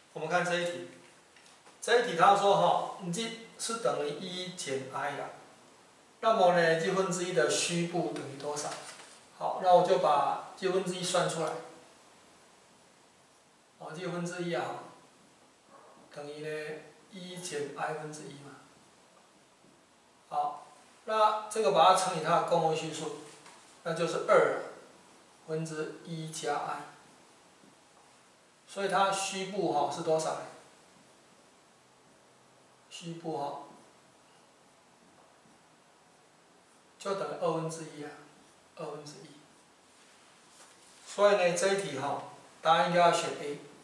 我们看这一题，这一题他说哈，g 是等于1减 i 啦。那么呢，g 分之一的虚部等于多少？好，那我就把g分之一算出来。好，g分之一啊，等于呢1减 i 分之一嘛。好，那这个把它乘以它的共位虚数，那就是2分之1加 i。所以它虚部哈是多少呢？虚部哈就等于2分之一啊，2分之一。所以呢，这一题哈，答案应该要选 A。